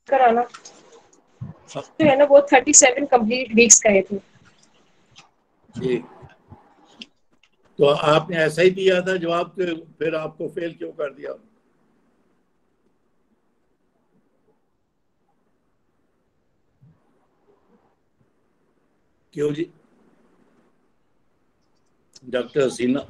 कराना तो है ना, वो 37 कंप्लीट वीक्स का थे जी। तो आपने ऐसा ही दिया था जवाब, फिर आपको फेल क्यों कर दिया? क्यों जी डॉक्टर हसीना,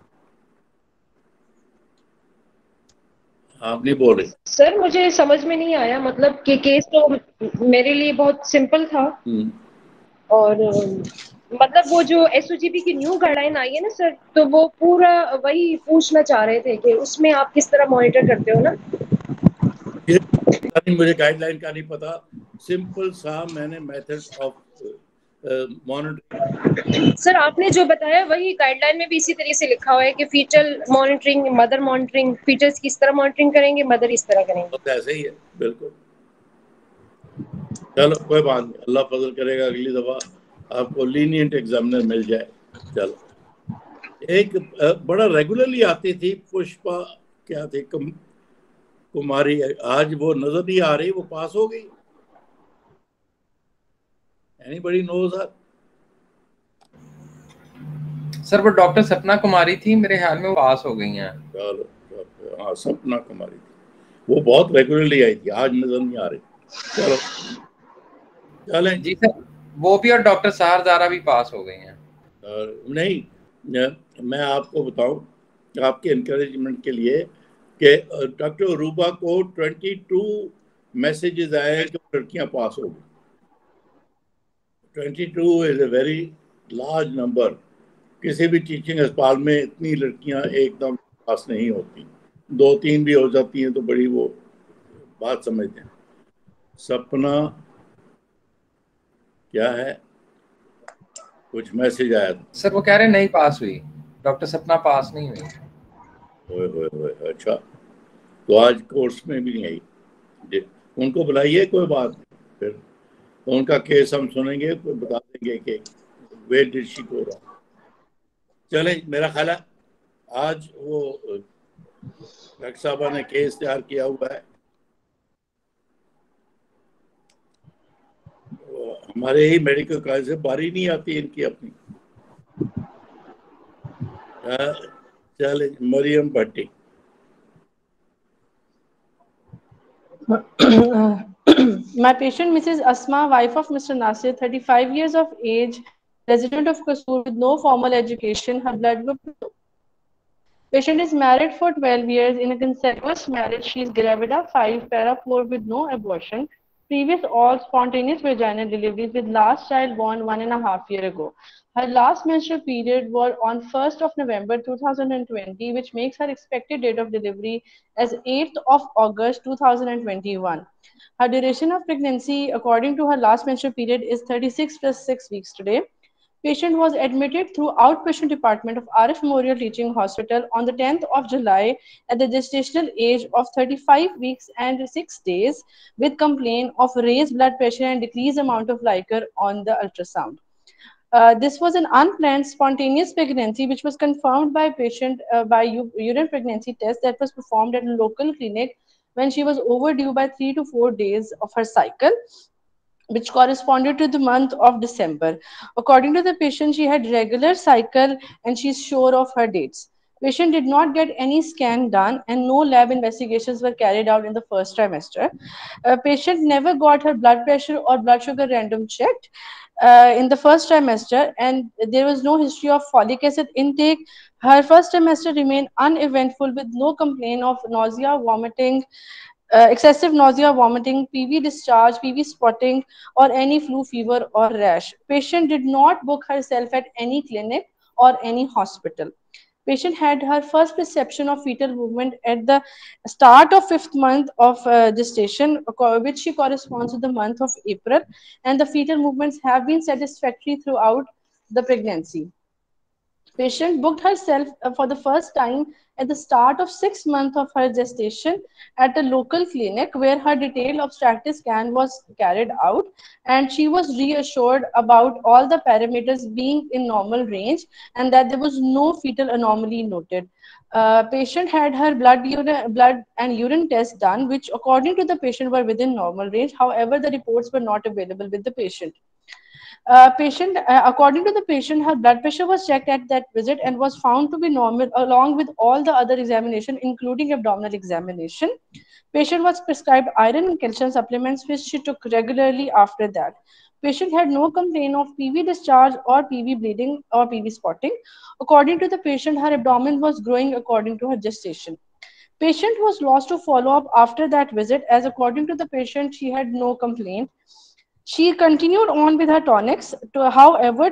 आप नहीं बोल रहे? सर। मुझे समझ में नहीं आया, मतलब कि केस तो मेरे लिए बहुत सिंपल था। और मतलब वो जो एसओजीपी की न्यू गाइडलाइन आई है ना सर, तो वो पूरा वही पूछना चाह रहे थे कि उसमें आप किस तरह मॉनिटर करते हो ना। मुझे गाइडलाइन का नहीं पता, सिंपल सा मैंने मेथड ऑफ मॉनिटरिंग। सर आपने जो बताया वही गाइडलाइन में भी इसी तरह से लिखा हुआ है कि fetal monitoring, mother monitoring, fetals किस तरह मॉनिटरिंग करेंगे, मदर इस तरह करेंगे। बस ऐसे ही है बिल्कुल। चलो कोई बात नहीं, अल्लाह फजल करेगा अगली दफा आपको लीनियंट एग्जामिनर मिल जाए। चलो, एक बड़ा रेगुलरली आती थी पुष्पा, क्या थी, कुमारी, आज वो नजर नहीं आ रही, वो पास हो गई। Anybody knows her? सर वो डॉक्टर सपना कुमारी थी, मेरे ख्याल में वो पास हो गई हैं। चलो, हाँ सपना कुमारी थी, वो बहुत रेगुलरली आई थी, आज नजर नहीं आ रही। चलो चलें जी सर, वो भी और डॉक्टर साहरजारा भी पास हो गई हैं। नहीं, मैं आपको बताऊं आपके इनकरेजमेंट के लिए कि डॉक्टर रूबा को 22 मैसेजेस आए हैं कि लड़कियां पास हो गई। 22 is a very large number. किसी भी टीचिंग अस्पताल में इतनी लड़कियां एकदम पास नहीं होती, 2-3 भी हो जाती हैं तो बड़ी वो बात समझते हैं। सपना क्या है, कुछ मैसेज आया था? सर वो कह रहे नहीं पास हुई, डॉक्टर सपना पास नहीं हुई। ओए, अच्छा, तो आज कोर्स में भी नहीं आई जी। उनको बुलाइए, कोई बात नहीं, फिर तो उनका केस हम सुनेंगे, तो बता देंगे कि where did she go wrong. चले, मेरा ख्याल है आज वो डॉक्टर साहबा ने केस तैयार किया हुआ है, वो हमारे ही मेडिकल कॉलेज से बारी नहीं आती इनकी अपनी। चले, मरियम भट्टी। My patient, Mrs. Asma, wife of Mr. Nasir, 35 years of age, resident of Kasur with no formal education. Her blood group. Patient is married for 12 years. In a consensuous marriage, she is gravida 5, para 4 with no abortion. Previous all spontaneous vaginal deliveries with last child born 1.5 years ago. Her last menstrual period was on 1st of November 2020, which makes her expected date of delivery as 8th of August 2021. Her duration of pregnancy, according to her last menstrual period, is 36 plus 6 weeks today. Patient was admitted through outpatient department of RF Memorial Teaching Hospital on the 10th of July at the gestational age of 35 weeks and 6 days with complaint of raised blood pressure and decreased amount of liquor on the ultrasound. This was an unplanned spontaneous pregnancy which was confirmed by patient by urine pregnancy test that was performed at a local clinic when she was overdue by 3 to 4 days of her cycle, which corresponded to the month of December. According to the patient, she had regular cycle and she's sure of her dates. Patient did not get any scan done and no lab investigations were carried out in the first trimester. Patient never got her blood pressure or blood sugar random checked in the first trimester, and there was no history of folic acid intake. Her first trimester remained uneventful with no complaint of nausea, vomiting, excessive nausea, vomiting, PV discharge, PV spotting, or any flu fever or rash. Patient did not book herself at any clinic or any hospital. Patient had her first perception of fetal movement at the start of 5th month of gestation, which she corresponds to the month of April, and the fetal movements have been satisfactory throughout the pregnancy. Patient booked herself for the first time at the start of 6 months of her gestation at a local clinic where her detailed obstetric scan was carried out, and she was reassured about all the parameters being in normal range and that there was no fetal anomaly noted. Patient had her blood and urine tests done, which according to the patient were within normal range. However, the reports were not available with the patient. According to the patient, her blood pressure was checked at that visit and was found to be normal along with all the other examination, including abdominal examination. Patient was prescribed iron and calcium supplements, which she took regularly after that. Patient had no complaint of PV discharge or PV bleeding or PV spotting. According to the patient, her abdomen was growing according to her gestation. Patient was lost to follow-up after that visit, as according to the patient, she had no complaint. She continued on with her tonics. However,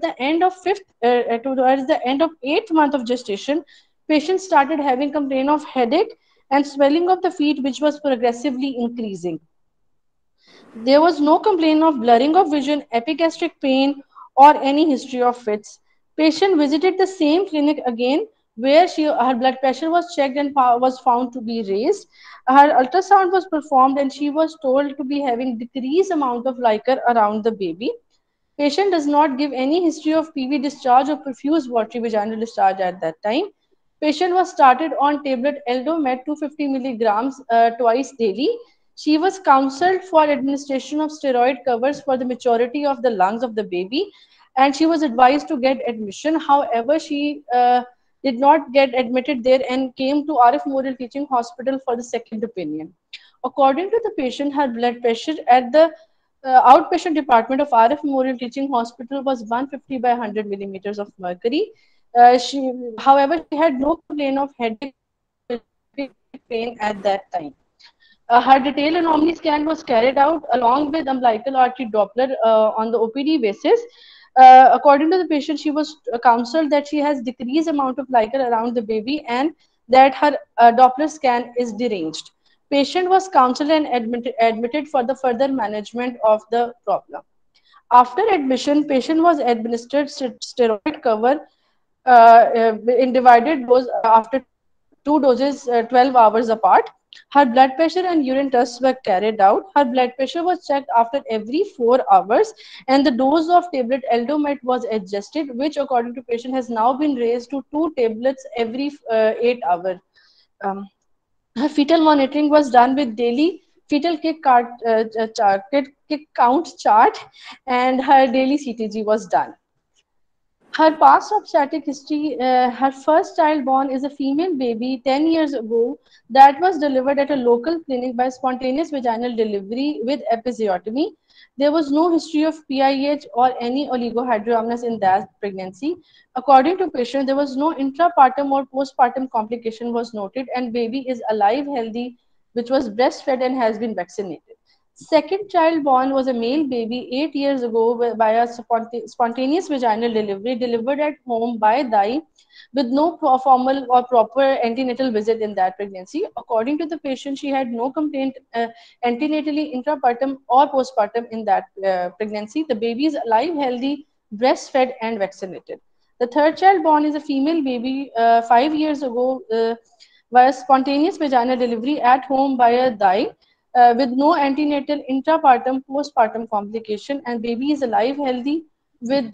towards the end of 8th month of gestation, patient started having complaint of headache and swelling of the feet, which was progressively increasing. There was no complaint of blurring of vision, epigastric pain, or any history of fits. Patient visited the same clinic again, where her blood pressure was checked and was found to be raised. Her ultrasound was performed, and she was told to be having decreased amount of liquor around the baby. Patient does not give any history of PV discharge or profuse watery vaginal discharge at that time. Patient was started on tablet Eldomet 250 milligrams twice daily. She was counseled for administration of steroid covers for the maturity of the lungs of the baby, and she was advised to get admission. However, she did not get admitted there and came to RF Memorial Teaching Hospital for the second opinion. According to the patient, her blood pressure at the outpatient department of RF Memorial Teaching Hospital was 150 by 100 millimeters of mercury. However, she had no complaint of headache pain at that time. Her detailed anomaly scan was carried out along with umbilical artery Doppler on the OPD basis. According to the patient, she was counseled that she has decreased amount of liquor around the baby and that her Doppler scan is deranged. Patient was counseled and admitted for the further management of the problem. After admission, patient was administered steroid cover in divided dose after 2 doses 12 hours apart. Her blood pressure and urine tests were carried out. Her blood pressure was checked after every 4 hours, and the dose of tablet Eldomet was adjusted, which according to patient has now been raised to 2 tablets every 8 hours. Her fetal monitoring was done with daily fetal kick count chart, and her daily CTG was done. Her past obstetric history, her first child born is a female baby 10 years ago that was delivered at a local clinic by spontaneous vaginal delivery with episiotomy. There was no history of PIH or any oligohydramnios in that pregnancy. According to patient, there was no intrapartum or postpartum complication was noted, and baby is alive, healthy, which was breastfed and has been vaccinated. Second child born was a male baby 8 years ago by a spontaneous vaginal delivery delivered at home by DAI with no formal or proper antenatal visit in that pregnancy. According to the patient, she had no complaint antenatally, intrapartum or postpartum in that pregnancy. The baby is alive, healthy, breastfed and vaccinated. The third child born is a female baby 5 years ago via spontaneous vaginal delivery at home by a DAI. With no antenatal, intrapartum, postpartum complication, and baby is alive, healthy, with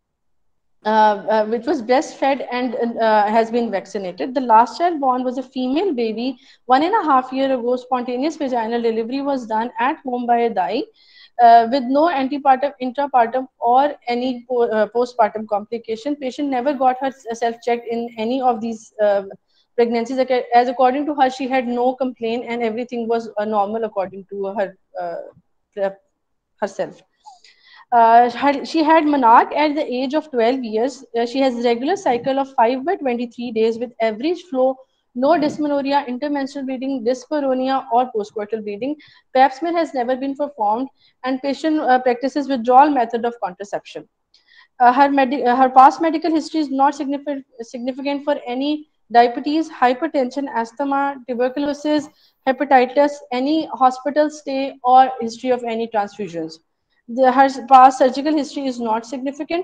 which was breastfed and has been vaccinated. The last child born was a female baby 1.5 years ago. Spontaneous vaginal delivery was done at home by a DAI. With no antepartum, intrapartum, or any postpartum complication. Patient never got herself checked in any of these pregnancies, as according to her, she had no complaint and everything was normal according to her herself. She had menarche at the age of 12 years. She has regular cycle of 5 by 23 days with average flow, no dysmenorrhea, intermenstrual bleeding, dyspareunia, or postcoital bleeding. Pap smear has never been performed, and patient practices withdrawal method of contraception. Her past medical history is not significant for any diabetes, hypertension, asthma, tuberculosis, hepatitis, any hospital stay, or history of any transfusions. Her past surgical history is not significant.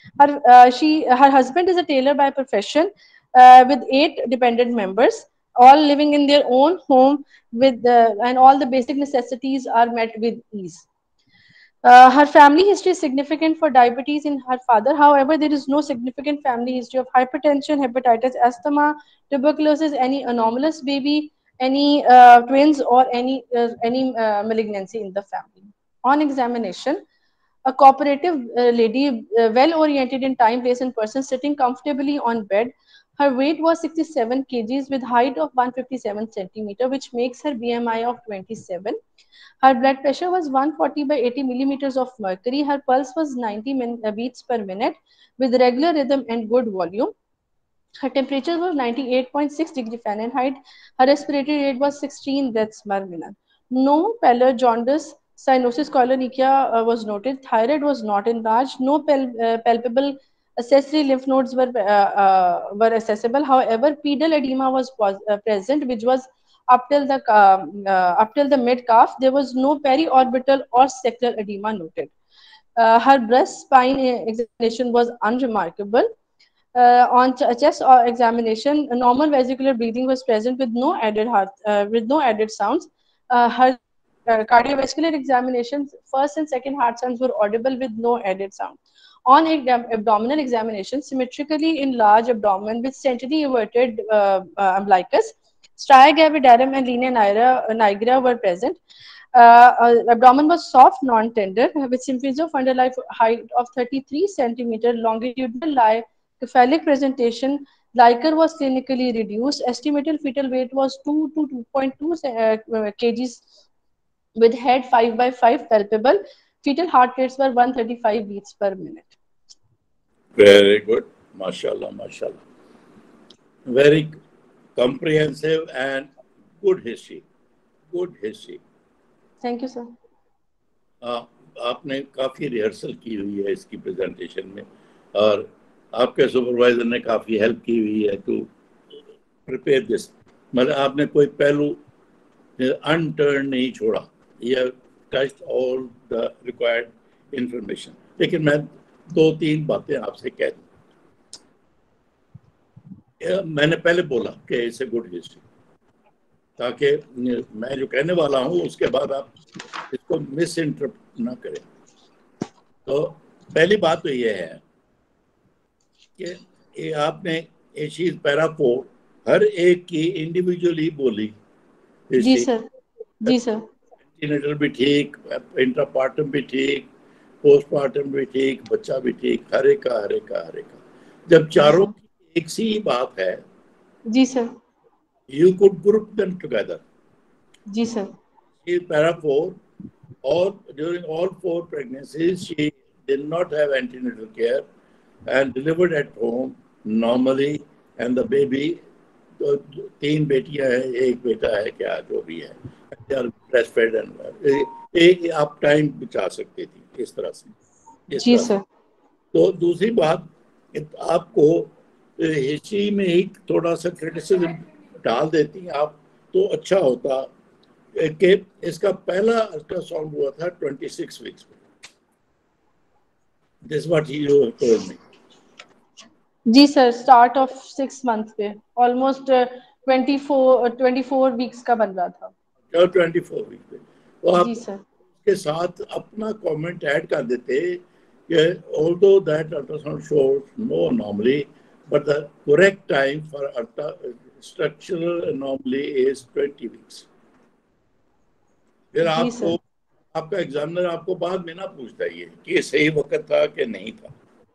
Her husband is a tailor by profession, with 8 dependent members, all living in their own home and all the basic necessities are met with ease. Her family history is significant for diabetes in her father. However, there is no significant family history of hypertension, hepatitis, asthma, tuberculosis, any anomalous baby, any twins, or any malignancy in the family. On examination, a cooperative lady, well oriented in time, place, and person, sitting comfortably on bed. Her weight was 67 kgs with height of 157 centimeter, which makes her BMI of 27. Her blood pressure was 140 by 80 millimeters of mercury. Her pulse was 90 beats per minute with regular rhythm and good volume. Her temperature was 98.6 degree Fahrenheit. Her respiratory rate was 16 breaths per minute. No pallor, jaundice, cyanosis, chylomicronemia was noted. Thyroid was not enlarged. No palpable accessory lymph nodes were accessible. However, pedal edema was present, which was up till the mid calf. There was no periorbital or sacral edema noted. Her breast spine examination was unremarkable. On chest examination, a normal vesicular breathing was present with no added sounds. Her cardiovascular examinations, first and second heart sounds were audible with no added sound. On abdominal examination, symmetrically enlarged abdomen with centrally everted umbilicus, stria gravidarum and linea nigra were present. Abdomen was soft, non-tender, with symptoms of underlying height of 33 centimeter, longitudinal cephalic presentation. Liquor was clinically reduced. Estimated fetal weight was 2 to 2.2 kgs with head 5 by 5 palpable. Fetal heart rates were 135 beats per minute. Very good. Mashallah, mashallah. Very comprehensive and good history. Good history. Thank you, sir. आपने काफ़ी rehearsal की हुई है इसकी presentation में और आपके supervisor ने काफ़ी हेल्प की हुई है टू प्रिपेयर दिस. मतलब आपने कोई पहलू अनटर्न नहीं छोड़ा. You touched all the required information. लेकिन मैं 2-3 बातें आपसे कह दूँ. मैंने पहले बोला कि इट्स ए गुड हिस्ट्री, ताकि मैं जो कहने वाला हूँ उसके बाद आप इसको मिस इंटरप्रेट ना करें. तो पहली बात तो ये है कि ये आपने ये चीज पैरा 4 हर एक की इंडिविजुअली बोली. जी सर. जी सर. एंटीनेटल भी ठीक, इंट्रापार्टम भी ठीक, पोस्टमार्टम भी ठीक, बच्चा भी ठीक, हर एक का. जब चारों की एक सी बात है. जी sir. You could group them together. जी sir. She is para 4. During all 4 pregnancies, she did not have antenatal care and delivered at home normally. And the baby, 3 बेटियां हैं, 1 बेटा है, क्या जो भी है, they are breastfed and आप टाइम बचा सकती थी इस तरह से. जी सर. तो दूसरी बात, आपको हिस्ट्री में ही थोड़ा सा क्रिटिसिज्म डाल देती आप तो अच्छा होता कि इसका पहला अल्ट्रासाउंड हुआ था 26 वीक्स में. This what you told me. जी सर. स्टार्ट ऑफ 6 मंथ पे ऑलमोस्ट 24 वीक्स का बन रहा था. 24 वीक पे. तो आप जी सर. के साथ अपना कमेंट ऐड कर देते कि although that ultrasound shows no anomaly, but the correct time for structural anomaly is 20 weeks. फिर आपको आपका एग्जामिनर आपको बाद में ना पूछता है कि सही वक्त था कि नहीं था.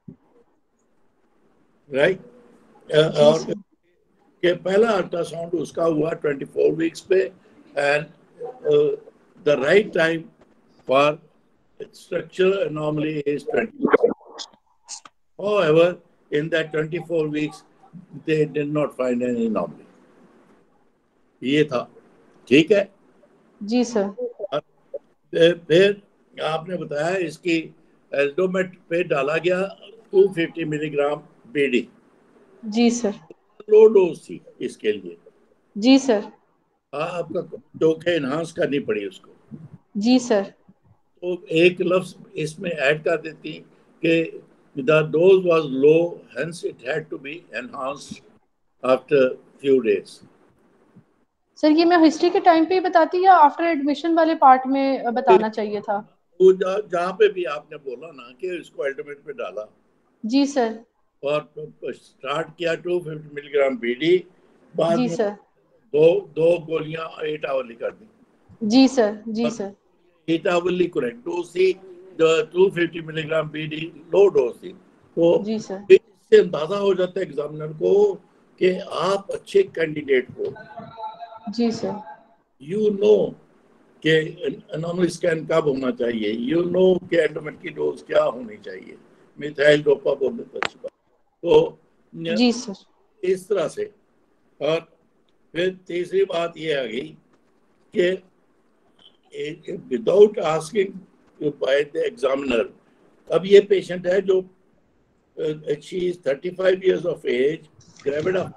राइट. और कि पहला अल्ट्रासाउंड उसका हुआ 24 वीक्स पे and the right time for structural anomaly is 20 weeks. However, in that 24 weeks, they did not find any anomaly. ये था. ठीक है. जी सर. फिर आपने बताया इसकी एल्डोमेट पे डाला गया 250 मिलीग्राम बीडी. जी सर. लो डोज थी इसके लिए. जी सर. आपका टोके एनहांस करनी पड़ी उसको. जी सर. तो एक लफ्ज इसमें ऐड कर देती कि the dose was low, hence it had to be enhanced after few days. Sir ये मैं हिस्ट्री के टाइम पे ही बताती या आफ्टर एडमिशन वाले पार्ट में बताना चाहिए था? वो जहाँ पे भी आपने बोला ना कि इसको अल्टीमेट पे डाला। जी सर। और स्टार्ट किया 250 मिलीग्राम बीडी, बाद जी में सर। दो गोलियां 8 आवरली कर दी। जी सर। जी सर। 8 आवरली करेक्ट डोज थी, जो 250 मिलीग्राम बीडी लो डोज थी। तो जी सर। इससे अंदाजा हो जाता है एग्जामिनर को कि आप अच्छे कैंडिडेट हो। जी सर। यू नो कि एनोमली स्कैन कब होना चाहिए, यू नो कि एंडोमेट की डोज क्या होनी चाहिए, मिथाइल डोपा बोलने तो अच्छी बात। तो जी सर, इस तरह से। और फिर तीसरी बात ये आ गई कि without asking by the examiner, अब ये पेशेंट है जो she is 35 years of age, gravid of,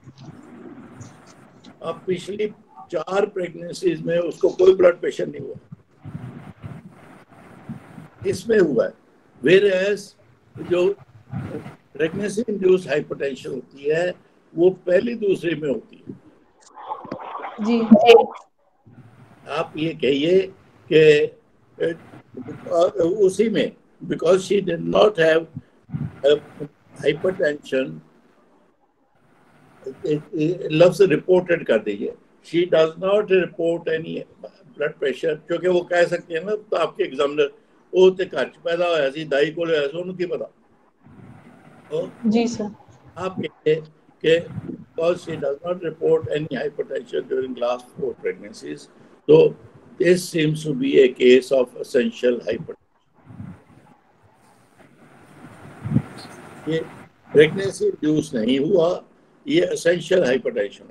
अब पिछली 4 प्रेगनेंसीज में उसको कोई ब्लड प्रेशर नहीं हुआ, इसमें हुआ है। वेयरएज जो प्रेगनेंसी इंड्यूस्ड हाइपरटेंशन होती है वो पहली दूसरी में होती है। जी आप ये कहिए कि उसी में because she did not have hypertension, लफ्ज रिपोर्टेड कर दीजिए, she does not report any blood pressure, क्योंकि वो कह सकते हैं ना तो आपके एग्जामिनर वो तो घर पैदा होया सी दाई को उन्होंने की पता। तो जी सर, आप कहिए कि because she does not report any hypertension during last 4 pregnancies, so this seems to be a case of essential hypertension. ये प्रेगनेंसी इंड्यूस नहीं हुआ, ये एसेंशियल हाइपरटेंशन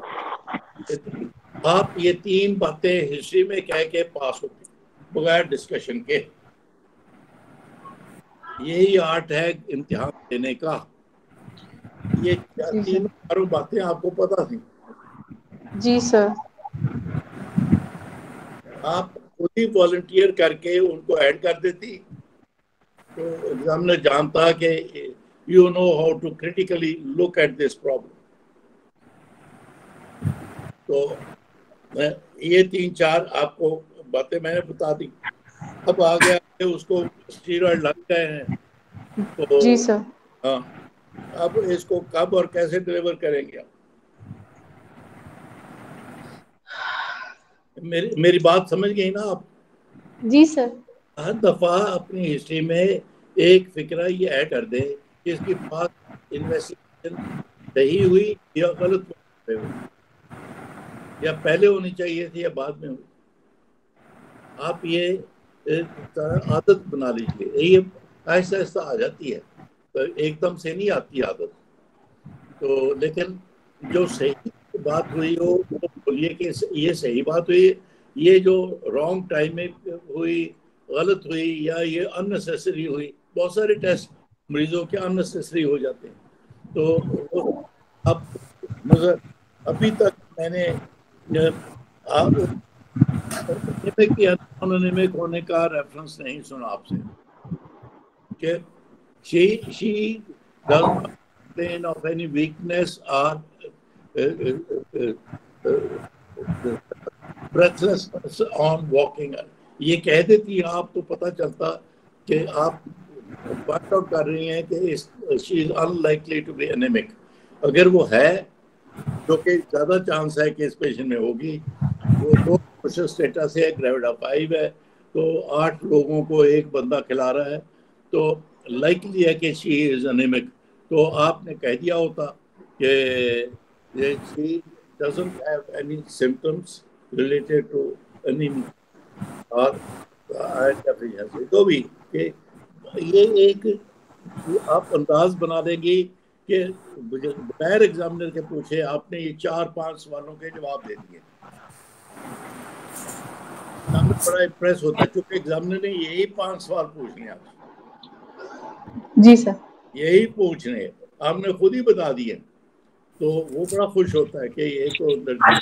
होगा। आप ये 3 बातें हिस्ट्री में कह के पास होती बगैर डिस्कशन के, यही आर्ट है इम्तिहान देने का। ये 3 बातें आपको पता थी? जी सर। आप खुद ही वॉलंटियर करके उनको ऐड कर देती तो एग्जामिनर जानता कि you know how to critically look at this problem. तो ये 3-4 आपको बातें मैंने बता दी। अब आ गया कि उसको स्टीरॉइड लग गए हैं, तो जी सर। हाँ, अब इसको कब और कैसे डिलीवर करेंगे आप? मेरी बात समझ गई ना आप? जी सर। हर दफा अपनी हिस्ट्री में एक फिक्रा ये ऐड कर दे कि इसकी बात इन्वेस्टिगेशन सही हुई या गलत हुई, या पहले होनी चाहिए थी या बाद में हुई। आप ये आदत बना लीजिए, ये आहिस्ता आहिस्ता आ जाती है, तो एकदम से नहीं आती आदत। तो लेकिन जो सही बात हुई हो वो बोलिए कि ये सही बात हुई, ये जो रॉन्ग टाइम में हुई, गलत हुई, या ये अननेसेसरी हुई। बहुत सारे टेस्ट मरीजों के अननेसेसरी हो जाते हैं। तो अब मगर अभी तक मैंने एनिमिक होने का रेफरेंस नहीं सुना आपसे कि she does not complain of any weakness or breathlessness on walking. ये कह देती आप तो पता चलता कि आप पॉइंट आउट कर रही हैं कि she is unlikely to be anemic। अगर वो है, जो कि ज़्यादा चांस है कि इस पेशेंट में होगी, वो 2 स्टेटस है, ग्रेविड ऑफ 5 है, तो 8 लोगों को एक बंदा खिला रहा है, तो लाइकली है कि शी इज एनीमिक। तो आपने कह दिया होता कि she doesn't have any symptoms related to anaemia और आयरन डेफिशिएंसी। तो भी कि ये एक आप अंदाज बना देंगी कि बगैर एग्जामिनर के पूछे आपने ये 4-5 सवालों के जवाब दे दिए। बड़ा इम्प्रेस होता है क्योंकि एग्जामिनर ने यही 5 सवाल पूछने आपसे। जी सर। यही पूछने आपने खुद ही बता दिए, तो वो बड़ा खुश होता है कि ये तो लड़की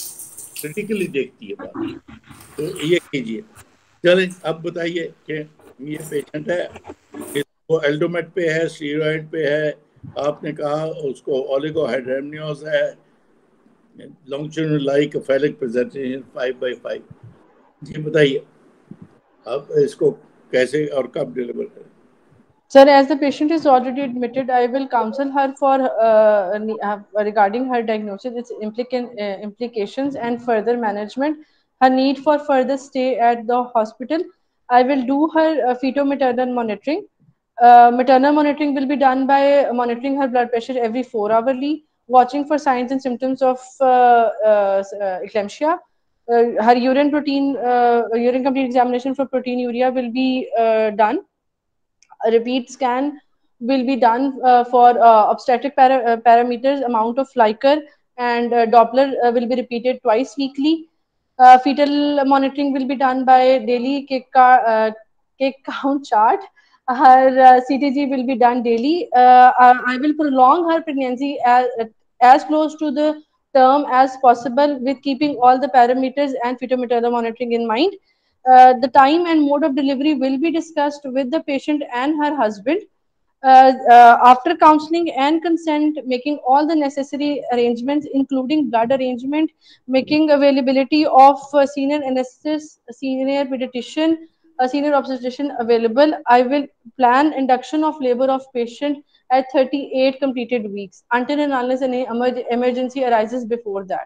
क्रिटिकली देखती है बात। तो ये कीजिए। चलें अब बताइए कि ये पेशेंट है, वो एल्डोमेट पे है, स्टीरॉइड पे है, आपने कहा उसको ओलिगोहाइड्रेमनियोज है, लॉन्गिट्यूडिनल लाइक फेलिक प्रेजेंटेशन 5/5। जी बताइए आप इसको कैसे और कब डिलीवर करें? Sir, as the patient is already admitted, I will counsel her for regarding her diagnosis, its implications, and further management. Her need for further stay at the hospital. I will do her feto-maternal monitoring. Maternal monitoring will be done by monitoring her blood pressure every 4 hourly, watching for signs and symptoms of eclampsia. Her urine complete examination for proteinuria will be done. A repeat scan will be done for obstetric parameters, amount of Flicker and Doppler will be repeated twice weekly. Fetal monitoring will be done by daily kick count chart. Her CTG will be done daily. I will prolong her pregnancy as close to the term as possible with keeping all the parameters and fetal-maternal monitoring in mind. The time and mode of delivery will be discussed with the patient and her husband. After counseling and consent, making all the necessary arrangements, including blood arrangement, making availability of senior anesthetist, senior pediatrician, a senior obstetrician available. I will plan induction of labor of patient at 38 completed weeks until and unless any emergency arises before that.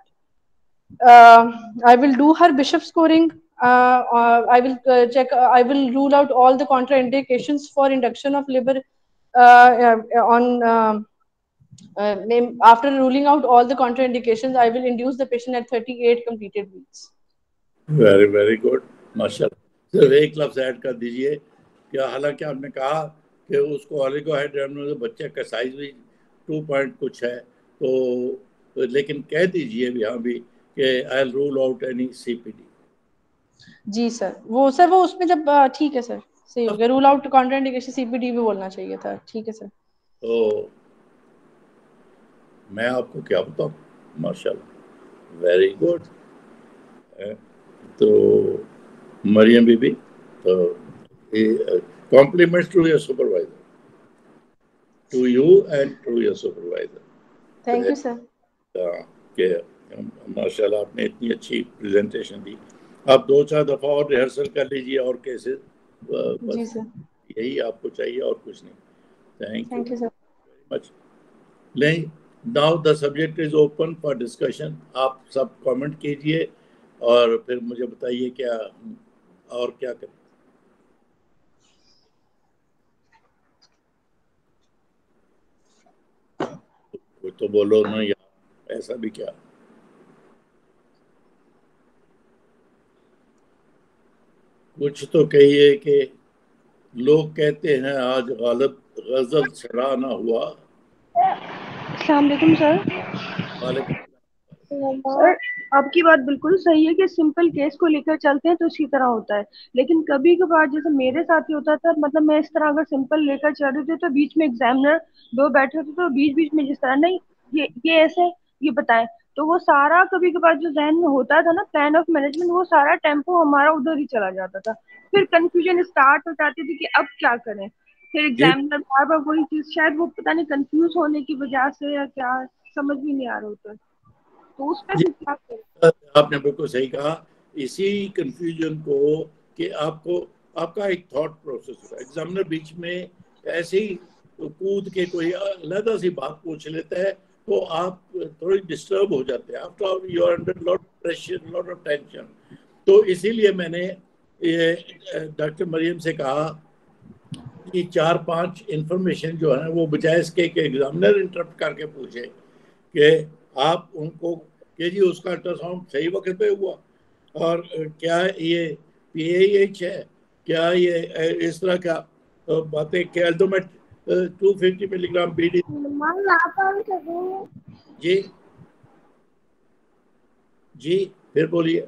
I will do her bishop scoring. I will check. I will rule out all the contraindications for induction of labor after ruling out all the contraindications. I will induce the patient at 38 completed weeks. Very very good, माशाल्लाह। सिर्फ एक लफ्ज add कर दीजिए कि हालांकि आपने कहा कि उसको ओलिगोहाइड्रेमनियोज बच्चे का साइज भी 2 पॉइंट कुछ है, तो लेकिन कह दीजिए भी हाँ भी कि I rule out any CPD. जी सर, वो उसमें जब ठीक है सर, सही हो गया। रूल आउट कॉन्ट्राइंडिकेशन सीपीडी भी बोलना चाहिए था। ठीक है सर। तो मैं आपको क्या बताऊं, माशाल्लाह, वेरी गुड। तो मरियम बीबी, तो compliments to your supervisor, to you and to your supervisor. Thank you sir. कि माशाल्लाह आपने इतनी अच्छी प्रेजेंटेशन दी। आप 2-4 दफ़ा और रिहर्सल कर लीजिए और केसेस, जी सर, यही आपको चाहिए और कुछ नहीं। Thank you sir very much. नहीं, now the subject is open for discussion. आप सब कमेंट कीजिए और फिर मुझे बताइए क्या और क्या करें। कुछ तो बोलो ना यार, ऐसा भी क्या। कुछ तो कहिए कि लोग कहते हैं आज गालिब गजल सराहना हुआ। अस्सलाम वालेकुम सर। सर आपकी बात बिल्कुल सही है कि सिंपल केस को लेकर चलते हैं तो इसी तरह होता है, लेकिन कभी कभार जैसे मेरे साथ ही होता था, मतलब मैं इस तरह अगर सिंपल लेकर चल रही थी तो बीच में एग्जामिनर 2 बैठे होते तो बीच बीच में जिस तरह नहीं ये ऐसे ये बताएं, तो वो सारा कभी कभार जो जहन में होता था ना प्लान ऑफ मैनेजमेंट, वो सारा टेम्पो हमारा उधर ही चला जाता था। फिर कंफ्यूजन स्टार्ट हो जाती थी कि अब क्या करें। फिर एग्जामिनर बार बार वही चीज, शायद वो पता नहीं कंफ्यूज होने की वजह से या क्या, समझ भी नहीं आ रहा होता, तो उस पे क्या करें। आपने बिल्कुल सही कहा। इसी कंफ्यूजन को कि आपको आपका एक थॉट प्रोसेस होता है, एग्जामिनर बीच में ऐसे ही कूद के कोई अलग सी बात पूछ लेता है तो आप थोड़ी डिस्टर्ब हो जाते हैं। After all you are under lot pressure, lot of tension. तो इसीलिए मैंने ये डॉक्टर मरियम से कहा कि 4-5 इंफॉर्मेशन जो है वो बजाय इसके कि एग्जामिनर इंटरप्ट करके पूछे कि आप उनको कि जी उसका अल्ट्रासाउंड सही वक्त पे हुआ और क्या ये PAH है, क्या ये इस तरह का बातें, क्या एल्डोमेट 250 मिलीग्राम BD। जी जी फिर बोलिए।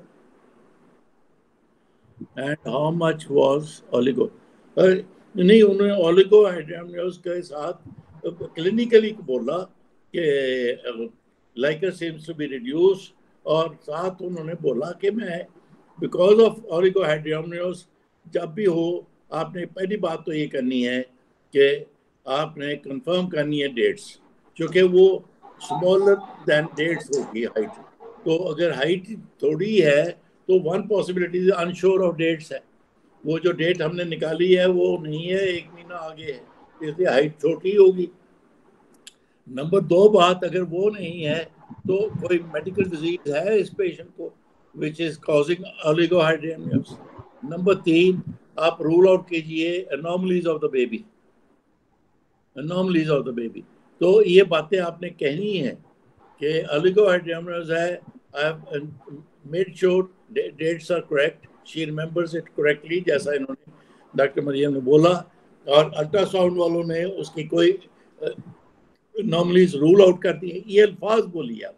And how much was oligo, नहीं उन्होंने ओलिगोहाइड्रेमनियोज के साथ क्लिनिकली बोला कि liquor seems to be reduce, और साथ उन्होंने बोला कि मैं बिकॉज ऑफ ओलिगोहाइड्रेमनियोज जब भी हो आपने पहली बात तो ये करनी है कि आपने कंफर्म करनी है डेट्स, क्योंकि वो स्मॉलर देन डेट्स होगी हाइट। तो अगर हाइट थोड़ी है तो one possibility unsure of dates है। वो जो डेट हमने निकाली है वो नहीं है, 1 महीना आगे है, इसलिए हाइट छोटी होगी। नंबर 2 बात, अगर वो नहीं है तो कोई मेडिकल डिजीज है इस पेशेंट को which is causing oligohydramnios. Number 3, आप रूल आउट कीजिए anomalies of the baby, anomalies of the baby. तो ये बातें आपने कहनी है कि ओलिगोहाइड्रेमियस है। I have made sure dates are correct, she remembers it correctly, जैसा इन्होंने डॉक्टर मरियम ने बोला। और अल्ट्रासाउंड वालों ने उसकी कोई नॉर्मलीज रूल आउट कर दिए, ये अल्फाज बोली आप।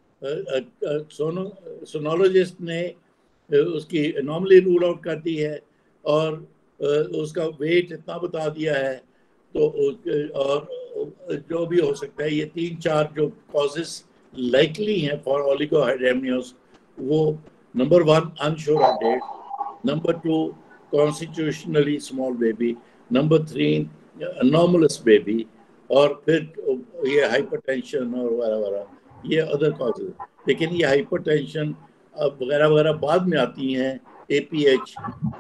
सोनोलॉजिस्ट ने उसकी नॉर्मली रूल आउट कर दी है और उसका वेट इतना बता दिया है। तो और जो भी हो सकता है, ये 3-4 जो कॉजेस लाइकली हैं फॉर ओलिगोहाइड्रेमियस, वो number 1 unsure of date, number 2 constitutionally small baby, number 3 anomalous baby, और फिर ये हाइपरटेंशन और वगैरह ये अदर कॉजेज। लेकिन ये हाइपरटेंशन वगैरह वगैरह बाद में आती हैं, APH।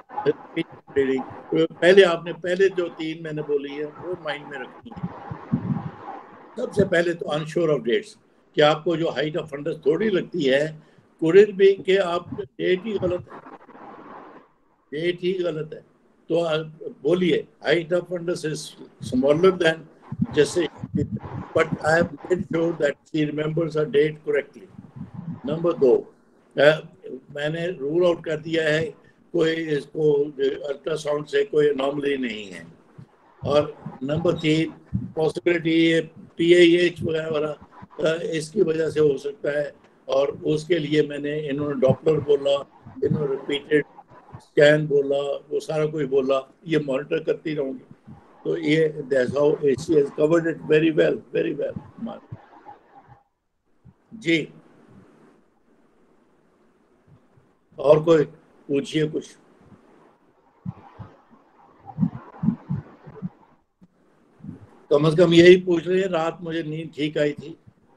पहले जो 3 मैंने बोली है वो माइंड में रखनी है। सबसे पहले तो अनश्योर ऑफ डेट्स, कि आपको जो हाइट ऑफ फंडस थोड़ी लगती है, कुड इट बी कि आप डेट ही गलत है, डेट ही गलत है। तो बोलिए height of fundus is smaller than जैसे, but I have made sure that she remembers her date correctly. Number 2, मैंने रूल आउट कर दिया है कोई इसको अल्ट्रासाउंड से कोई अनोमली नहीं है। और नंबर 3 पॉसिबिलिटी PAH वगैरह इसकी वजह से हो सकता है, और उसके लिए मैंने इन्होंने डॉपलर बोला, इन्होंने रिपीटेड स्कैन बोला, वो सारा कुछ बोला, ये मॉनिटर करती रहूंगी। तो ये that's how she has covered it very well, very well. जी, और कोई पूछिए कुछ। कम से कम यही पूछ रहे हैं, रात मुझे नींद ठीक आई थी,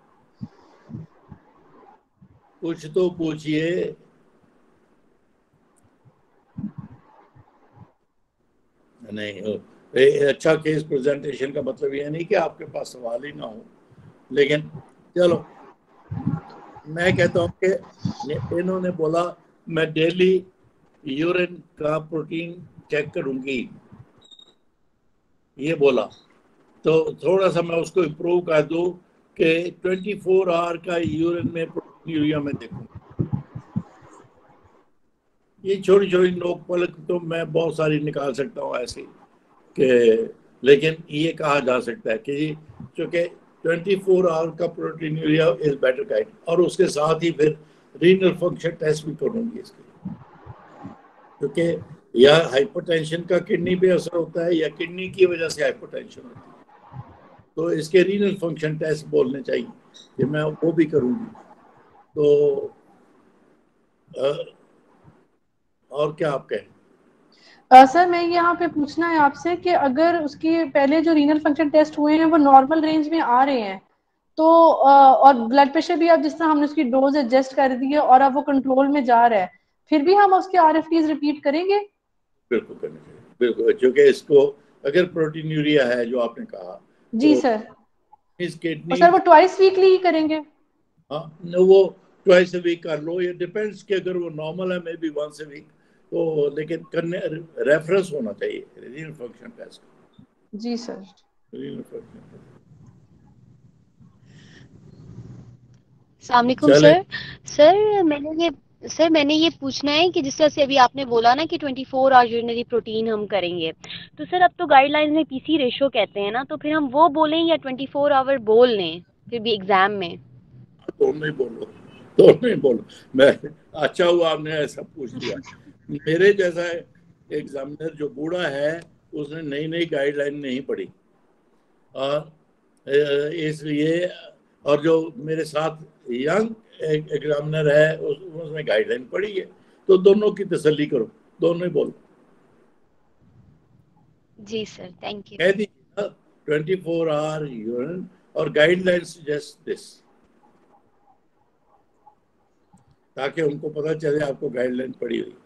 कुछ तो पूछिए। नहीं, अच्छा केस प्रेजेंटेशन का मतलब ये नहीं कि आपके पास सवाल ही ना हो, लेकिन चलो मैं कहता हूँ कि इन्होंने बोला मैं डेली यूरिन का प्रोटीन चेक करूंगी, ये बोला, तो थोड़ा सा मैं उसको इम्प्रूव कर दूं कि 24 आवर का यूरिन में प्रोटीन यूरिया में देखूं। ये छोटी छोटी नोक पलक तो मैं बहुत सारी निकाल सकता हूँ ऐसे कि, लेकिन ये कहा जा सकता है कि चूंकि 24 आवर का proteinuria is better guide, और उसके साथ ही फिर रीनल फंक्शन टेस्ट भी करूंगी इसके, क्योंकि या हाइपरटेंशन का किडनी पे असर होता है या किडनी की वजह से हाइपरटेंशन होती है, तो इसके रीनल फंक्शन टेस्ट बोलने चाहिए कि मैं वो भी करूंगी। तो और क्या आप कहें? सर मैं यहाँ पे पूछना है आपसे कि अगर उसके पहले जो रीनल फंक्शन टेस्ट हुए हैं वो नॉर्मल रेंज में आ रहे हैं, तो और ब्लड प्रेशर भी अब जिस तरह हमने उसकी डोज एडजस्ट कर दी है और अब वो कंट्रोल में जा रहा है, फिर भी हम उसके RFTs रिपीट करेंगे? बिल्कुल करना चाहिए, बिल्कुल, क्योंकि इसको अगर प्रोटीन यूरिया है जो आपने कहा, जी तो सर, इस किडनी, सर वो ट्वाइस वीकली ही करेंगे? हाँ, वो ट्वाइस अ वीक कर लो, ये डिपेंड्स कि अगर वो नॉर्मल है may be once a week, तो लेकिन करने रेफरेंस होना चाहिए रीनल फंक्शन टेस्ट। जी सर। रीनल फंक्शन अस्सलाम वालेकुम सर मैंने ये पूछना है कि जिस तरह से अभी आपने बोला ना कि 24 आवर यूरिनरी प्रोटीन हम करेंगे, तो सर अब तो गाइडलाइंस में PC रेशो कहते हैं ना, तो फिर हम वो बोलें या 24 आवर बोल लें फिर भी एग्जाम में? दोनों ही बोलो। मैं अच्छा हुआ आपने ऐसा पूछ लिया। मेरे जैसा एग्जामिनर जो बूढ़ा है उसने नई गाइडलाइन नहीं पढ़ी, और इसलिए, और जो मेरे साथ यंग एग्जामिनर है उसने गाइडलाइन पढ़ी है, तो दोनों की तसल्ली करो, दोनों ही बोलो। जी सर, थैंक यू। कह दीजिए ना 24 आवर यूरिन और गाइडलाइन सजेस्ट दिस, ताकि उनको पता चले आपको गाइडलाइन पड़ी हुई।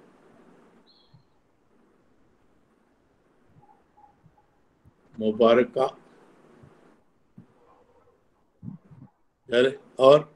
मुबारक का चले। और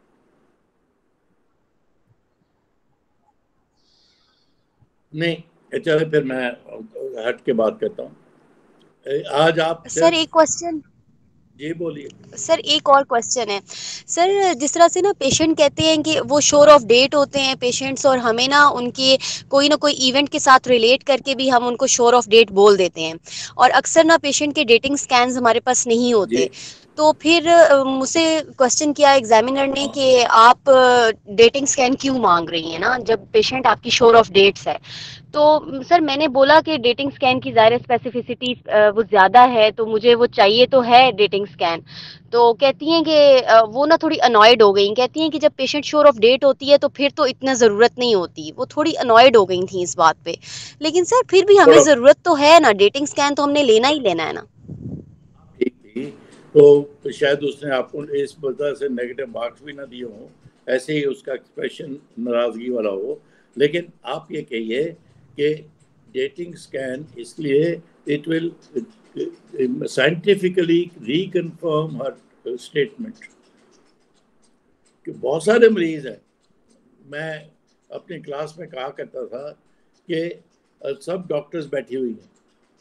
नहीं चले, फिर मैं हट के बात करता हूँ। आज आप सर एक क्वेश्चन, जी बोलिए। सर एक और क्वेश्चन है सर, जिस तरह से ना पेशेंट कहते हैं कि वो श्योर ऑफ डेट होते हैं पेशेंट्स, और हमें ना उनके कोई ना कोई इवेंट के साथ रिलेट करके भी हम उनको श्योर ऑफ डेट बोल देते हैं, और अक्सर ना पेशेंट के डेटिंग स्कैन्स हमारे पास नहीं होते। तो फिर मुझसे क्वेश्चन किया एग्जामिनर ने कि आप डेटिंग स्कैन क्यों मांग रही हैं ना, जब पेशेंट आपकी श्योर ऑफ डेट्स है। तो सर मैंने बोला कि डेटिंग स्कैन की ज़ाहिर स्पेसिफिसिटी वो ज़्यादा है, तो मुझे वो चाहिए तो है डेटिंग स्कैन। तो कहती हैं कि वो ना थोड़ी अनॉयड हो गई, कहती हैं कि जब पेशेंट श्योर ऑफ डेट होती है तो फिर तो इतना ज़रूरत नहीं होती, वो थोड़ी अनॉयड हो गई थी इस बात पे। लेकिन सर फिर भी हमें ज़रूरत तो है ना, डेटिंग स्कैन तो हमने लेना ही लेना है ना। ठीक थी तो शायद उसने आपको इस वजह से नेगेटिव मार्क्स भी ना दिए हों, ऐसे ही उसका एक्सप्रेशन नाराजगी वाला हो। लेकिन आप ये कहिए कि डेटिंग स्कैन इसलिए it will scientifically reconfirm her statement, कि बहुत सारे मरीज हैं, मैं अपनी क्लास में कहा करता था कि सब डॉक्टर्स बैठी हुई हैं,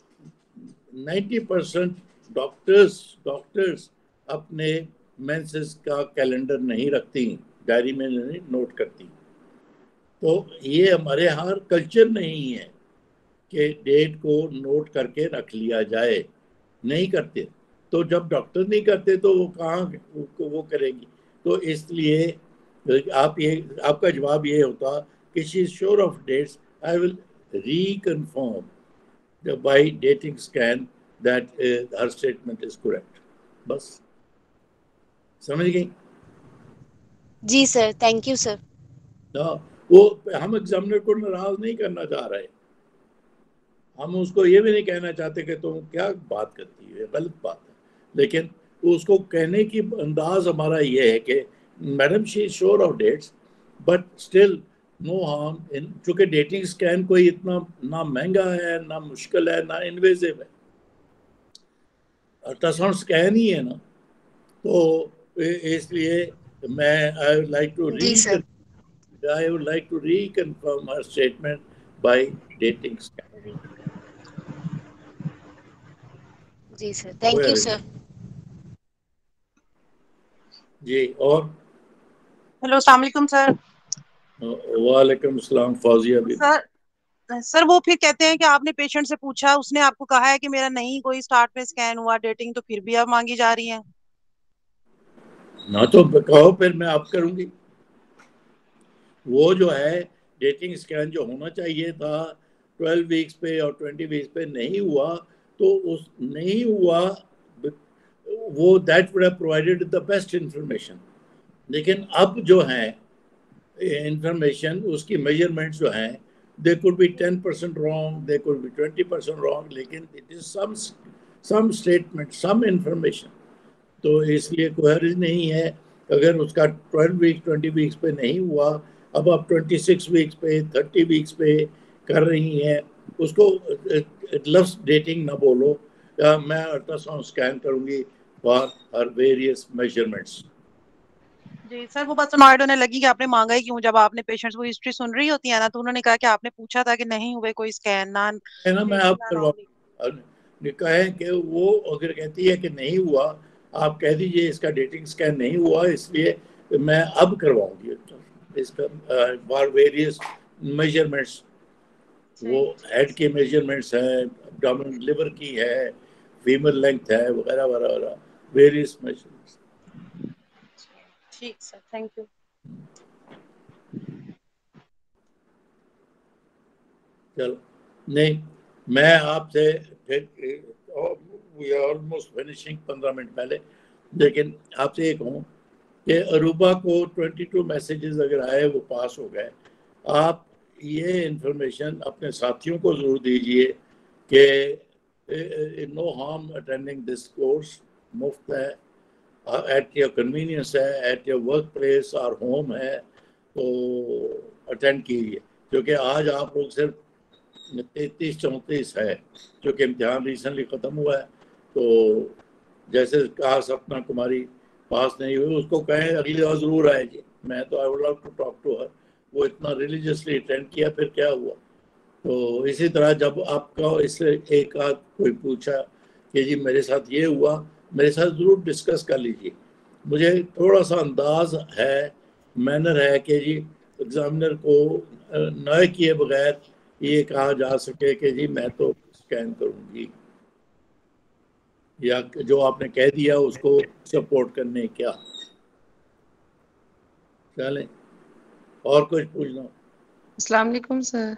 90% डॉक्टर्स अपने मेंसेस का कैलेंडर नहीं रखती, डायरी में नहीं नोट करती। तो ये हमारे यहाँ कल्चर नहीं है कि डेट को नोट करके रख लिया जाए, नहीं करते। तो जब डॉक्टर नहीं करते तो वो कहाँ वो करेंगी। तो इसलिए आपका जवाब ये होता कि she is sure of dates, I will reconfirm by dating scan that her statement is correct। बस समझ गई? जी सर, थैंक यू सर। वो हम एग्जामिनर को नाराज नहीं करना चाह रहे, हम उसको ये भी नहीं कहना चाहते कि तुम क्या बात करती है, गलत बात है। लेकिन उसको कहने की अंदाज हमारा ये है कि madam she is sure of dates but still no harm in, चूंकि डेटिंग स्कैन कोई इतना ना महंगा है, ना मुश्किल है, ना इन्वेजिव है, अल्ट्रासाउंड स्कैन ही है ना। तो इसलिए मैं I would like to reconfirm her statement by dating scan। जी सर, थैंक यू सर। जी। और हेलो, अस्सलाम वालेकुम सर। वालेकुम सलाम फौजिया भी। सर वो फिर कहते हैं कि आपने पेशेंट से पूछा, उसने आपको कहा है कि मेरा नहीं कोई स्टार्ट में स्कैन हुआ डेटिंग, तो फिर भी आप मांगी जा रही हैं ना। तो कहो फिर मैं आप करूंगी। वो जो है डेटिंग स्कैन जो होना चाहिए था 12 वीक्स पे और 20 वीक्स पे नहीं हुआ, तो उस नहीं हुआ वो that would have provided the best information. लेकिन अब जो है इंफॉर्मेशन, उसकी मेजरमेंट्स जो हैं, they could be 10% wrong, they could be 20% wrong, लेकिन it is some statement, some information. तो इसलिए कोहेरेंस नहीं है। अगर उसका 12 वीक्स 20 वीक्स पे नहीं हुआ, अब आप 26 वीक्स पे 30 वीक्स पे कर रही हैं, उसको लव्स डेटिंग ना बोलो। मैं अल्ट्रासाउंड स्कैन करूंगी फॉर हर वेरियस मेजरमेंट्स। जी सर। वो बात अनॉयड होने लगी कि आपने मांगा ही क्यों, जब आपने पेशेंट्स को हिस्ट्री सुन रही होती है ना, तो उन्होंने कहा कि आपने पूछा था कि नहीं हुए कोई स्कैन ना है ना, मैं आप कहें कि वो अगर कहती है कि नहीं हुआ, आप कह दीजिए इसका डेटिंग स्कैन नहीं हुआ, इसलिए मैं अब करवाऊंगी इसका फॉर वेरियस मेजरमेंट्स। वो हेड के मेजरमेंट्स है, एब्डोमेन लिवर की है, फीमर लेंथ है, वगैरह वगैरह वेरियस मेजरमेंट्स। ठीक सर, थैंक यू। चलो, नहीं मैं आपसे ऑलमोस्ट फिनिशिंग 15 मिनट पहले, लेकिन आपसे ये कहूँ कि अरूबा को 22 मैसेजेस अगर आए वो पास हो गए, आप ये इंफॉर्मेशन अपने साथियों को जरूर दीजिए कि no harm attending this course, मुफ्त है, एट योर कन्वीनियंस है, एट योर वर्क प्लेस और होम है, तो अटेंड कीजिए। क्योंकि आज आप लोग सिर्फ 33-34 है, क्योंकि इम्तिहान रिसेंटली ख़त्म हुआ है, तो जैसे कहा सपना कुमारी पास नहीं हुई, उसको कहें अगली बार ज़रूर आएगी। मैं तो I would love to talk to her, वो इतना रिलीजियसली अटेंड किया, फिर क्या हुआ। तो इसी तरह जब आपका इससे एक आध कोई पूछा कि जी मेरे साथ ये हुआ, मेरे साथ ज़रूर डिस्कस कर लीजिए। मुझे थोड़ा सा अंदाज है, मैनर है कि जी एग्जामिनर को न किए बगैर ये कहा जा सके कि जी मैं तो स्कैन करूंगी, या जो आपने कह दिया उसको सपोर्ट करने क्या। चलें, और कुछ पूछना? अस्सलाम वालेकुम सर।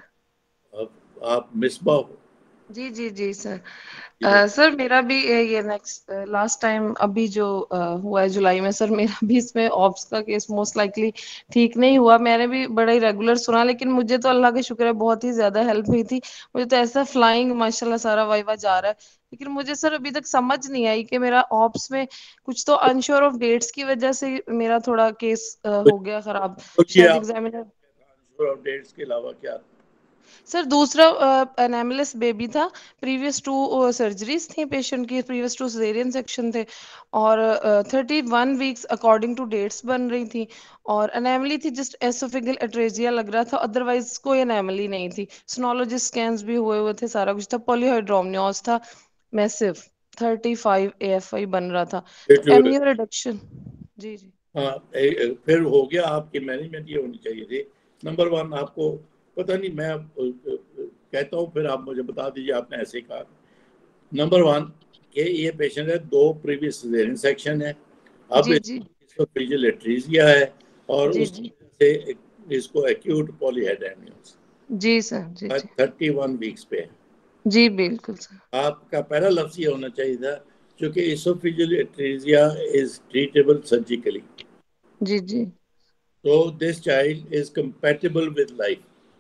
आप मिसबा हो? जी जी जी सर। सर मेरा भी ये नेक्स्ट लास्ट टाइम अभी जो हुआ है जुलाई में, सर मेरा भी इसमें ऑप्स का केस मोस्ट लाइकली ठीक नहीं हुआ। मैंने भी बड़ा ही रेगुलर सुना, लेकिन मुझे तो अल्लाह का शुक्र है बहुत ही ज्यादा हेल्प हुई थी। मुझे तो ऐसा फ्लाइंग माशाल्लाह सारा वाइवा जा रहा है, लेकिन मुझे सर अभी तक समझ नहीं आई कि मेरा ऑप्स में कुछ तो अनश्योर ऑफ डेट्स की वजह से मेरा थोड़ा केस हो गया खराब। शायद एग्जामिनर डेट्स के अलावा क्या? सर दूसरा एनामिलस बेबी था, प्रीवियस 2 सर्जरीज थी पेशेंट की, प्रीवियस 2 सिजेरियन सेक्शन थे, और 31 वीक्स अकॉर्डिंग टू डेट्स बन रही थी, और एनामली थी जस्ट एसोफेगल एट्रेजिया लग रहा था, अदरवाइज कोई एनामली नहीं थी। सोनोलॉजिस्ट स्कैन्स भी हुए हुए थे, सारा कुछ था, पॉलीहाइड्रोमनियोस था मैसिव, 35 AFI बन रहा था, तो एमनियो रिडक्शन। जी जी हाँ, फिर हो गया। आपकी मैनेजमेंट ये होनी चाहिए थी, नंबर 1 आपको पता नहीं, मैं कहता हूँ फिर आप मुझे बता दीजिए, आपने ऐसे कहा। नंबर 1 कि ये पेशेंट है, 2 प्रीवियस सिजेरियन सेक्शन है, अब इसको फिजियल एट्रीजिया है, और उससे इसको एक्यूट पॉलीहाइड्रोमनियोस जी सर जी 31 वीक्स पे है। जी बिल्कुल सर। आपका पहला लफ्ज ये होना चाहिए था, क्योंकि oesophageal atresia is treatable surgically. जी जी। So this child is compatible with life.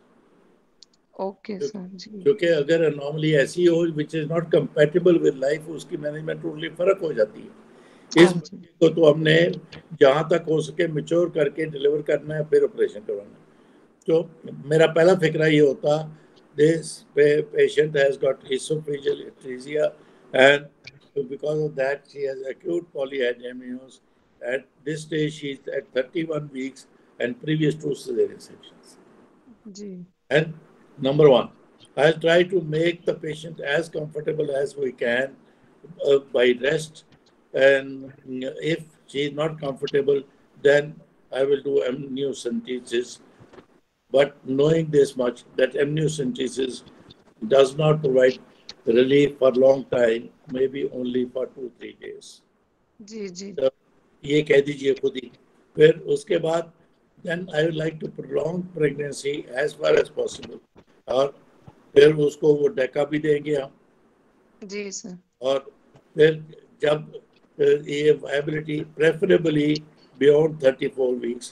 Okay sir जी। क्योंकि अगर अनोमली ऐसी हो which is not compatible with life, उसकी मैनेजमेंट टोटली फर्क हो जाती है। इस बच्चे को तो हमने जहाँ तक हो सके मैच्योर करके डिलीवर करना है, फिर ऑपरेशन करवाना है। तो मेरा पहला फिक्रा ये होता, this patient has got esophageal atresia and because of that she has acute polyhydramnios. At this stage she is at 31 weeks and previous 2 cesarean sections. And number 1, I'll try to make the patient as comfortable as we can by rest, and if she is not comfortable, then I will do amniocentesis. But knowing this much, that amniocentesis does not provide relief for long time, maybe only for 2-3 days. जी जी। So, ये कह दीजिए खुद ही। फिर उसके बाद then I would like to prolong pregnancy as far as possible, और फिर उसको वो डेका भी देंगे हम। जी सर। और फिर जब ये वायबिलिटी प्रेफरेबली बियॉन्ड 34 वीक्स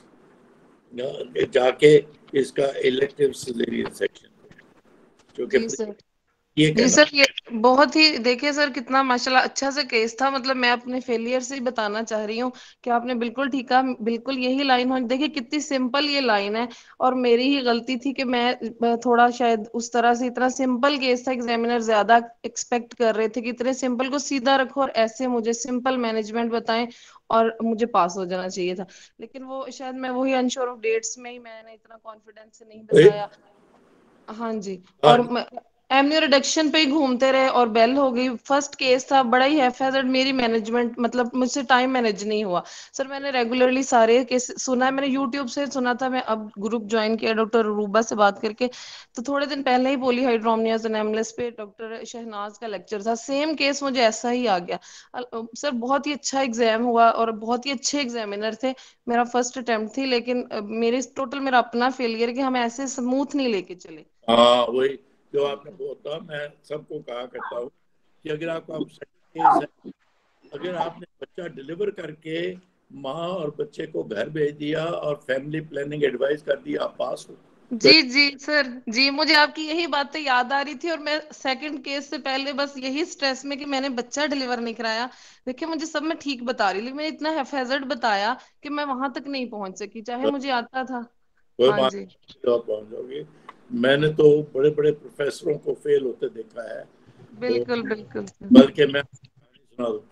जाके इसका इलेक्टिव सिजेरियन सेक्शन, जो कि जी सर ये बहुत ही, देखिए सर कितना माशाल्लाह अच्छा से केस था। मतलब मैं अपने फेलियर से ही बताना चाह रही हूँ कि आपने बिल्कुल ठीक कहा, बिल्कुल यही लाइन हो। देखिए कितनी सिंपल ये लाइन है, और मेरी ही गलती थी कि मैं थोड़ा शायद उस तरह से, इतना सिंपल केस था, एग्जामिनर ज्यादा एक्सपेक्ट कर रहे थे कि इतने सिंपल को सीधा रखो और ऐसे मुझे सिंपल मैनेजमेंट बताएं और मुझे पास हो जाना चाहिए था। लेकिन वो शायद मैं वही अनश्योर ऑफ डेट्स में ही मैंने इतना कॉन्फिडेंस से नहीं बताया। हाँ जी। और एमनियो रिडक्शन पे ही घूमते रहे और बेल हो गई। फर्स्ट केस था, बड़ा ही हैफेजर्ड मेरी मैनेजमेंट, मतलब मुझसे टाइम मैनेज नहीं हुआ। सर मैंने रेगुलरली सारे केस सुना है, मैंने यूट्यूब से सुना था। मैं अब ग्रुप ज्वाइन किया डॉक्टर रूबा से बात करके, तो थोड़े दिन पहले ही पॉलीहाइड्रोमनियास एनामिलस पे डॉक्टर शहनाज का लेक्चर था, सेम केस मुझे ऐसा ही आ गया। सर बहुत ही अच्छा एग्जाम हुआ और बहुत ही अच्छे एग्जामिनर थे। मेरा फर्स्ट अटेम्प्ट थी, लेकिन मेरे टोटल मेरा अपना फेलियर कि हम ऐसे स्मूथ नहीं लेके चले। हाँ वही जो आपने बोला, मैं सबको कहा करता हूँ कि अगर आपका केस है, अगर आपने बच्चा डिलीवर करके माँ और बच्चे को घर भेज दिया और फैमिली प्लानिंग एडवाइस कर दिया, आप पास हो। जी जी सर जी, मुझे आपकी यही बातें याद आ रही थी और मैं सेकंड केस से पहले बस यही स्ट्रेस में कि मैंने बच्चा डिलीवर नहीं कराया। देखिए मुझे सब मैं ठीक बता रही, लेकिन मैंने इतना हैफेजर्ड बताया कि मैं वहां तक नहीं पहुंच सकी, चाहे मुझे आता था। कोई हाँ बात जी नहीं, तो आप पहुंच जाओगे। मैंने तो बड़े बड़े प्रोफेसरों को फेल होते देखा है, तो बिल्कुल बिल्कुल सर। बल्कि मैं सुना दूं।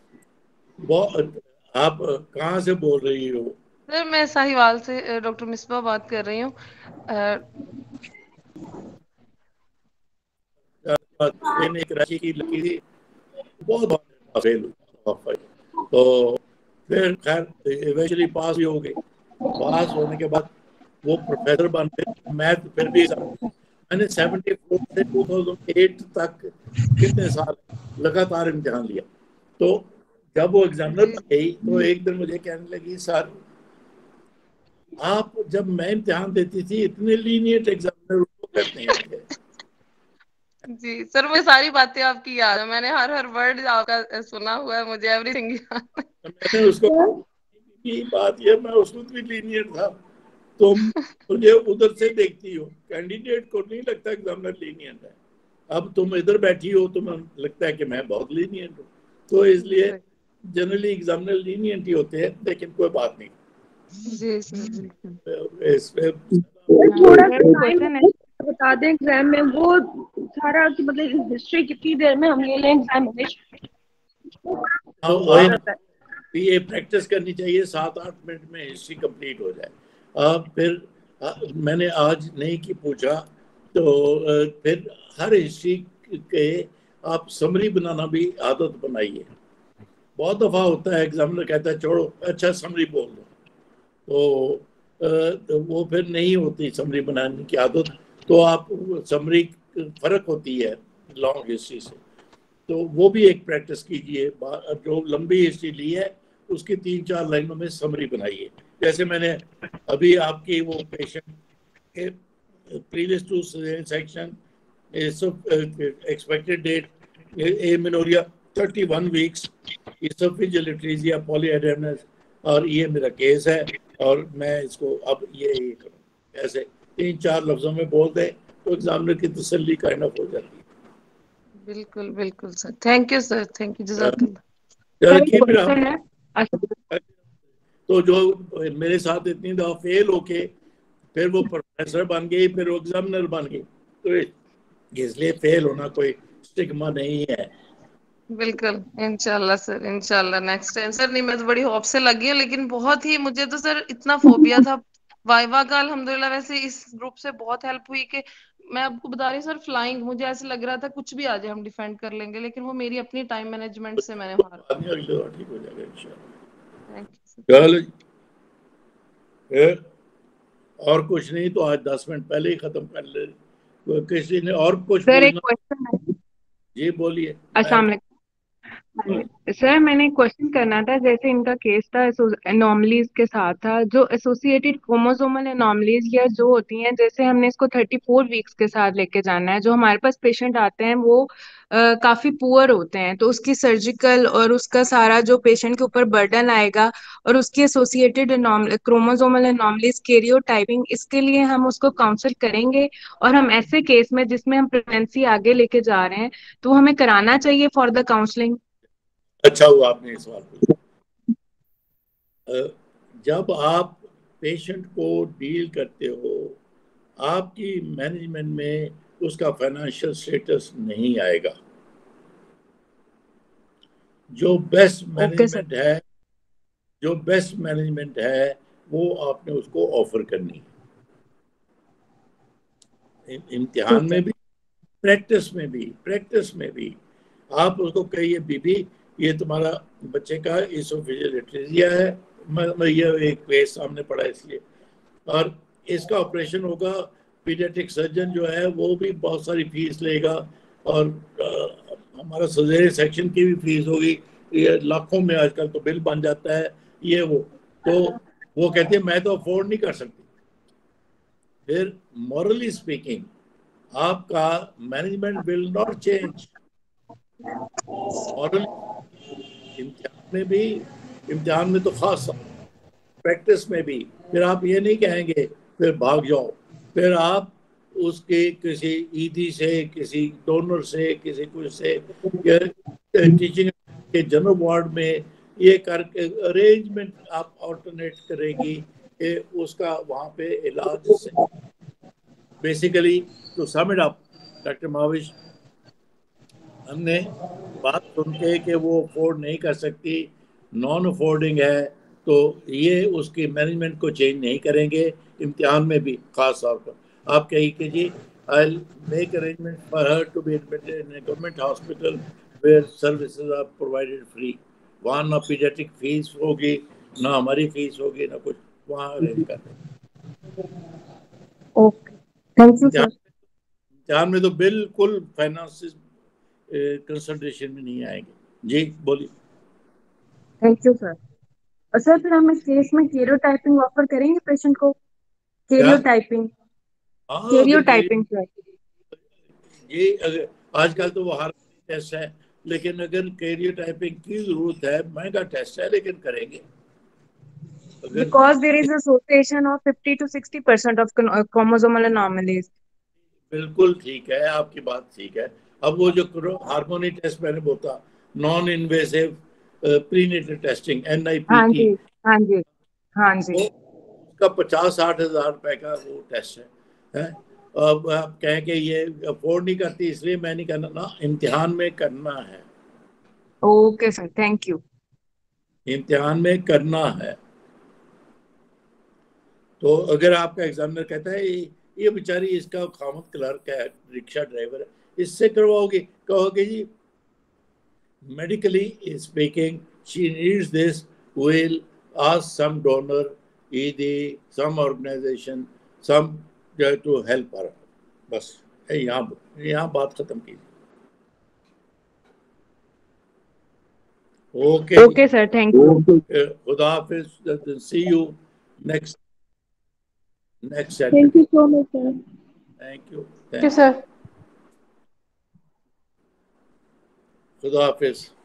आप कहाँ से बोल रही हो? सर मैं साहिवाल से डॉक्टर मिसबा बात कर रही हूँ। मैंने एक राशि की लकी थी, बहुत फेल हुआ, तो फिर खैर इवेंचुअली पास भी हो गए। पास होने के बाद वो प्रोफेसर बन गए। मैथ फिर भी मैंने 74 से 2008 तक कितने साल लगातार इम्तिहान लिया। तो जब वो एग्जामिनर जी बन गई तो एक दिन मुझे कहने लगी, सर आप जब मैं इम्तिहान देती थी इतने लीनियंट एग्जामिनर उसको करते हैं थे। जी सर, मुझे सारी बातें आपकी याद है, मैंने हर हर वर्ड आपका सुना हुआ है, मुझे एवरीथिंग याद है। तो मैंने उसको की बात ये, मैं उसको भी लीनियंट था। तुम मुझे उधर से देखती हो, कैंडिडेट को नहीं लगता एग्जामिनर लीनियंट है। अब तुम इधर बैठी हो, तुम्हें लगता है कि मैं बहुत लीनियंट हूँ, तो इसलिए जनरली एग्जामिनर लीनियंट ही होते हैं, लेकिन कोई बात नहीं। जी सर बिल्कुल। इस पे थोड़ा सा टाइम क्वेश्चन है बता दें एग्जाम में, वो सारा मतलब हिस्ट्री कितनी देर में हम ले लें एग्जामिनेशन? ये प्रैक्टिस करनी चाहिए, 7-8 मिनट में हिस्ट्री कंप्लीट हो जाए। फिर मैंने आज नहीं की पूछा, तो फिर हर हिस्ट्री के आप समरी बनाना भी आदत बनाइए। बहुत दफा होता है एग्जामिनर कहता है छोड़ो, अच्छा समरी बोल दो, तो वो फिर नहीं होती समरी बनाने की आदत। तो आप समरी फर्क होती है लॉन्ग हिस्ट्री से, तो वो भी एक प्रैक्टिस कीजिए। जो लंबी हिस्ट्री ली है उसकी 3-4 लाइनों में समरी बनाइए। जैसे मैंने अभी आपकी वो पेशेंट के previous two section expected date amenorrhoea 31 weeks, oesophageal polyhydramnios, और ये मेरा केस है और मैं इसको अब ये करूँ, ऐसे 3-4 लफ्जों में बोल दें तो एग्जामिनर की तसल्ली काइंड ऑफ हो जाती है। बिल्कुल बिल्कुल sir, thank you sir, thank you जज़ाकल्लाह। तो जो मेरे साथ इतनी दफा फेल होके फिर वो प्रोफेसर बन गई, फिर वो एग्जामिनर बन गई, तो इसलिए फेल होना कोई स्टिग्मा नहीं है। बिल्कुल इंशाल्लाह सर, इंशाल्लाह नेक्स्ट टाइम सर। नहीं मैं तो बड़ी होप से लगी हूँ, लेकिन बहुत ही मुझे तो सर इतना फोबिया था वाइवा का। अल्हम्दुलिल्लाह वैसे इस ग्रुप से बहुत हेल्प हुई कि मैं आपको बता रही हूँ सर, फ्लाइंग मुझे ऐसे लग रहा था कुछ भी आ जाए हम डिफेंड कर लेंगे, लेकिन वो मेरी अपनी टाइम मैनेजमेंट से मैंने हार। ठीक हो जाएगा इंशाल्लाह। थैंक यू चलो और कुछ नहीं तो आज 10 मिनट पहले ही खत्म कर ले। किसी ने और कुछ सर एक बोलना? क्वेश्चन है। जी बोलिए। अस्सलाम वालेकुम। सर मैंने क्वेश्चन करना था, जैसे इनका केस था एनॉमलीज के साथ था, जो एसोसिएटेड क्रोमोसोमल एनॉमलीज या जो होती हैं, जैसे हमने इसको 34 वीक्स के साथ लेके जाना है। जो हमारे पास पेशेंट आते हैं वो काफी पुअर होते हैं, तो उसकी सर्जिकल और उसका सारा जो पेशेंट के ऊपर बर्डन आएगा और उसकी एसोसिएटेड क्रोमोसोमल एनॉमलीज कैरियोटाइपिंग, इसके लिए हम उसको काउंसिल करेंगे। और हम ऐसे केस में जिसमें हम प्रेगनेंसी आगे लेके जा रहे हैं, तो हमें कराना चाहिए फॉर द काउंसलिंग। अच्छा हुआ आपने सवाल पूछा। जब आप पेशेंट को डील करते हो, आपकी मैनेजमेंट में उसका फाइनेंशियल स्टेटस नहीं आएगा। जो बेस्ट मैनेजमेंट है, जो बेस्ट मैनेजमेंट है वो आपने उसको ऑफर करनी है। इम्तिहान में भी, प्रैक्टिस में भी आप उसको कहिए बीबी ये तुम्हारा बच्चे का इसोफेजियल है, मैं ये एक केस सामने पड़ा इसलिए, और इसका ऑपरेशन होगा। पीडियाट्रिक सर्जन जो है वो भी बहुत सारी फीस लेगा, और हमारा सर्जरी सेक्शन की भी फीस होगी, ये लाखों में आजकल तो बिल बन जाता है ये वो। तो वो कहती है मैं तो अफोर्ड नहीं कर सकती। फिर मॉरली स्पीकिंग आपका management will not change. Moral इम्तिहान में तो खास, प्रैक्टिस में भी फिर आप ये नहीं कहेंगे फिर भाग जाओ फिर आप उसके किसी ईदी से, किसी डोनर से, किसी कुछ से, टीचिंग के जनरल वार्ड में ये करके अरेंजमेंट आप ऑल्टरनेट करेगी कि उसका वहाँ पे इलाज से basically to sum it up doctor Mahwish, हमने बात सुन के कि वो अफोर्ड नहीं कर सकती, नॉन अफोर्डिंग है, तो ये उसकी मैनेजमेंट को चेंज नहीं करेंगे इम्तिहान में भी खास तौर पर। आप कहिए कि जी I make arrangement for her to be admitted in a government hospital where services are provided free. वहाँ ना पीडियाट्रिक फीस होगी, ना हमारी फीस होगी, ना कुछ, वहाँ अरेंज कर देंगे। Okay, thank you sir. इम्तिहान में तो बिल्कुल फाइनेंस कंसल्टेशन में नहीं आएंगे। जी बोलिए। Thank you sir. और सर फिर हम इस केस में कैरियोटाइपिंग ऑफर करेंगे पेशेंट को? Karyotyping, karyotyping sir. ये अगर आजकल तो वो हर टेस्ट है, लेकिन अगर कैरियोटाइपिंग की जरूरत है, महंगा टेस्ट है, लेकिन करेंगे। Because there is association of 50 to 60% of chromosomal anomalies. बिल्कुल ठीक है, आपकी बात ठीक है। अब वो जो हार्मोनी टेस्ट मैंने बोला, non invasive prenatal testing, NIPT, हाँ जी, हाँ जी, हाँ जी, उसका 50-60 हजार रुपए का वो टेस्ट है। अब आप कहें कि ये अफोर्ड नहीं करती इसलिए मैं नहीं करना, ना, इम्तिहान में करना है। Okay sir, thank you. इम्तिहान में करना है। तो अगर आपका एग्जामिनर कहता है ये बेचारी, इसका खामद क्लर्क है, रिक्शा ड्राइवर है, इससे करवाओगे, कहोगे जी medically speaking she needs this, will ask some donor, either some organization, some to help her। बस यहाँ बात खत्म की। Okay sir, thank you. खुदा हाफिज, see you next Saturday। Thank you so much sir। Thank you sir. खुदा हाफिज।